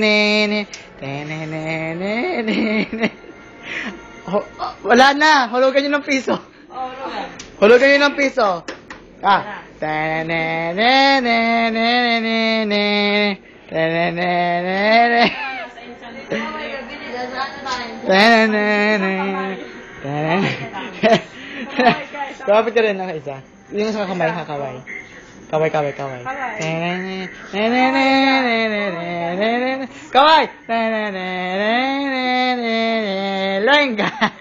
Wala na. Hulugan nyo ng piso. Hulugan nyo ng piso. Ah. Kapit ka rin ng isa. Yung sa kamay, kakaway. Kaway. Kaway! Lenga!